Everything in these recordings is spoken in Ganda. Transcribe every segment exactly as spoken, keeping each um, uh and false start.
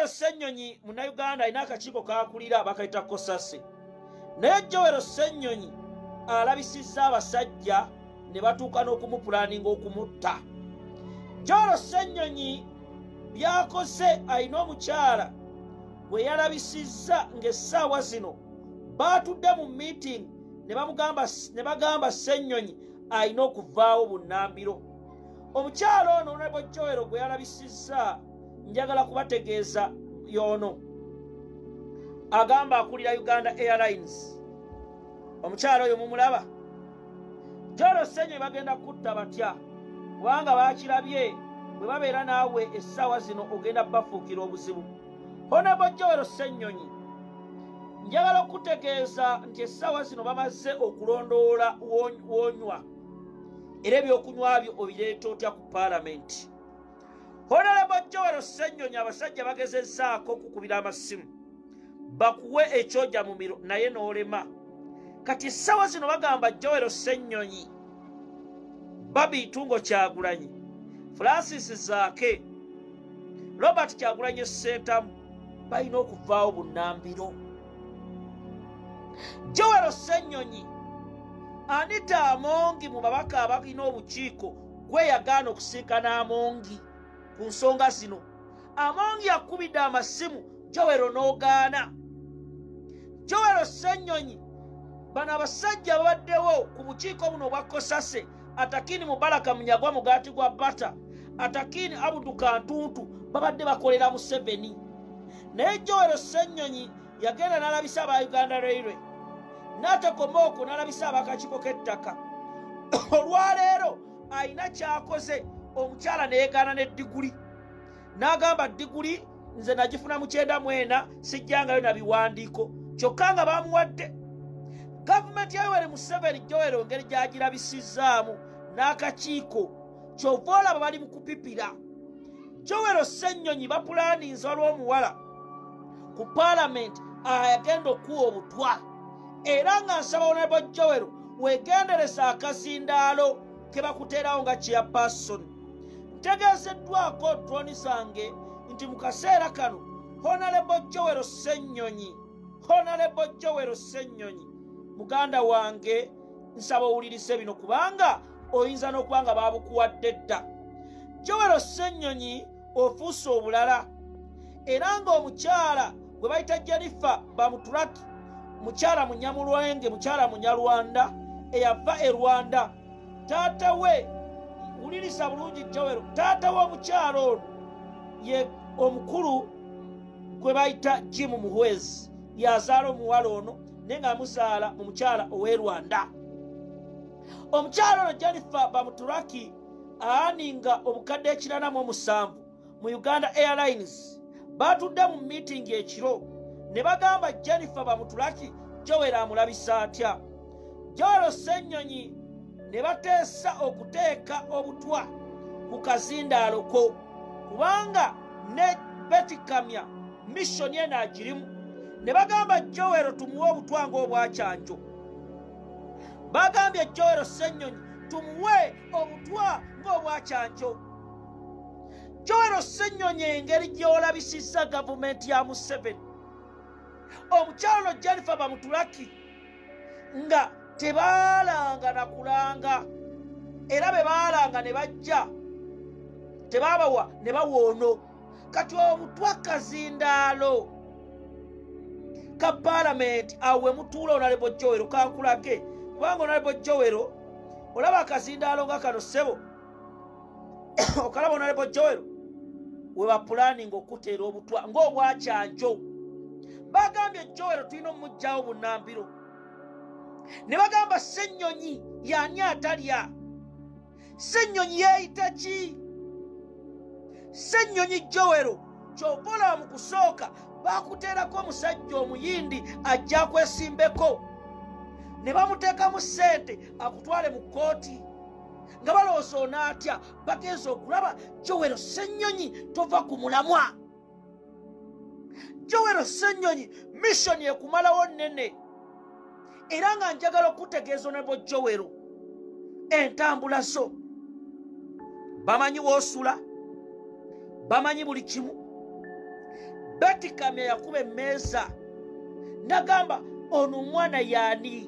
Joel Ssenyonyi Munnayuganda alina akakiiko k'akulira bakayita Kosase. Naye Joel Ssenyonyi alabisizza abasajja ne batuuka n'okumupulaaninga okumutta. Joel Ssenyonyi byakoze alina omukyala gwe yalabisizza ng'essaawa zino baatudde mu meeting ne bamugamba ne bagamba Ssenyonyi alina okuvaawo bunnambiro. Omukyala ono Honorable Joel gwe yalabisizza njagala kubategeeza yono agamba akulira Uganda Airlines. Omukyala oyo mumulaba. Joel Ssenyonyi bagenda kutta batya kubanga baakirabye bwe babeera naawe essaawa zino ogenda bafuukira obuzibu. Honorable Joel Ssenyonyi njagala okutegeeza nti essaawa zino bamaze okulondoola wonywa era ebyokunywa byo obireeta otya ku paalamenti. Honorable Joel Ssenyonyi abasajja bagezezzaako okukubira amasimu bakuwe ekyojja mu miro naye n'olema. Kati essaawa zino bagamba Joel Ssenyonyi, Babi Tungo Kyagulanyi, Francis Zaake, Robert Kyagulanyi Ssentamu balina okuvaawo bunnambiro. Joel Ssenyonyi Anita Amongi mu babaka abalina obukiiko gwe yagaana okusinkana Amongi ku nsonga zino. Amongi akubidde amasimu Joel n'ogaana. Joel Ssenyonyi bano abasajja babaddewo ku bukiiko buno obwa Kosase, Atakini Mubaraka Munyagwa Mugaati gwa Bata, Atakini Abudu Kantuntu babadde bakolera Museveni. Naye Joel Ssenyonyi yagenda n'alabisa aba Uganda Railway n'atakomaoko n'alabisa abakakiiko k'ettaka. Olwaleero alina kyakoze, omukyala neyegaana ne diguli n'agamba diguli nze nagifuna mu kyenda mu ena sijjangayo na biwandiiko kyokka nga bamuwadde. Gavumenti ya Yoweri Museveni Joel ngeri gyagirabisizzaamu n'akakiiko kyova olaba bali mu kupipira. Joel Ssenyonyi bapulaaninze olw'omuwala ku paalamenti ayagenda okuwa obutwa era nga nsaba Honorable Joel weegendereza akazindaalo ke bakuteerawo nga chairperson. Ntegeezeddwako ttoni zange nti mu kaseera kano Honorable Joel Ssenyonyi Honorable Joel Ssenyonyi muganda wange nsaba owulirize bino kubanga oyinza n'okuba nga baabukuwadde dda. Joel Ssenyonyi ofuuse obulala era ng'omukyala gwe bayita Jennifer Bamutulaki, mukyala Munyamulwenge, mukyala Munyarwanda eyava e Rwanda, taata we wuliriza bulungi Joel, taata w'omukyala ono ye omukulu gwe bayita Jim Muhwezi yazaala omuwala ono naye nga amuzaala mu mukyala ow'e Rwanda. Omukyala ono Jennifer Bamutulaki aaninga obukadde ekirana mu omusanvu mu Uganda Airlines baatudde mu meeting ekiro ne bagamba Jennifer Bamutulaki Joel amulabisa atya. Joel Ssenyonyi ne bateesa okuteeka obutwa ku kazindaalo ko kubanga ne Betty Kamya mission eno agirimu. Ne bagamba Joel tumuwe obutwa ng'obwakyanjo. Bagambye Joel Ssenyonyi tumuwe obutwa ng'obwakyanjo. Joel Ssenyonyi engeri gy'olabisizza gavumenti ya Museveni. Omukyala Jennifer Bamutulaki nga tebaalanga na kulanga era be baalanga ne bajja tebabawa ne bawoono. Kati obutwa kazindaalo ka paalamenti awe mutuula Honorable Joel kankulage kubanga Honorable Joel olaba akazindaalo nga kano ssebo okalaba Honorable Joel we bapulaaninga okuteera obutwa ng'obwakyanjo. Bagambye Joel tulina omugyawo bunnambiro ne bagamba Ssenyonyi y'ani atalya. Ssenyonyi yeeyita ki? Ssenyonyi Joel kyova olaba mu kusooka baakuteerako omusajja omuyindi ajja kwesimbeko ne bamuteekamu ssente akutwale mu kkooti nga balowooza onaatya bagenza okulaba Joel Ssenyonyi tova ku mulamwa. Joel Ssenyonyi mission ekumalawo nnene era nga njagala okutegeeza Honorable Joel entambula zo bamanyi woosula, bamanyi buli kimu. Betty Kamya yakuba emmeeza nagamba ono omwana yaani.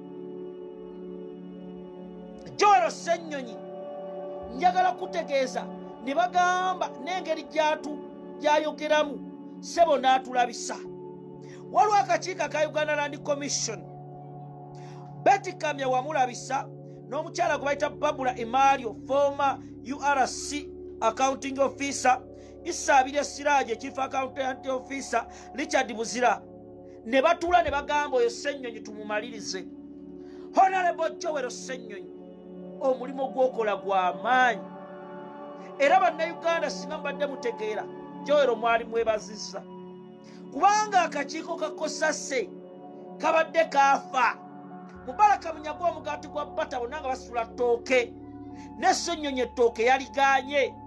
Joel Ssenyonyi njagala kutegeeza ne bagamba n'engeri gyatu gyayogeramu ssebo n'atulabisa. Waliwo akakiiko aka Uganda Land Commission Betty Kamya wamulabisa n'omukyala gwe bayita Babula Emmanuel former U R C accounting officer, Isabire Siraje chief accountant officer, Richard Buzira ne batula ne bagamba oyo Ssenyonyi tumumalirize. Honorable Joel Ssenyonyi omulimo gwokola gwa maanyi era bannayuganda singa mbadde mutegeera Joel omwali mwebazisa kubanga akakiiko kakosase kabadde kaafa. Mubaraka Munyagwa omugaati gwa bata bonna nga basula ttooke ne Ssenyonyi ettooke yaliganye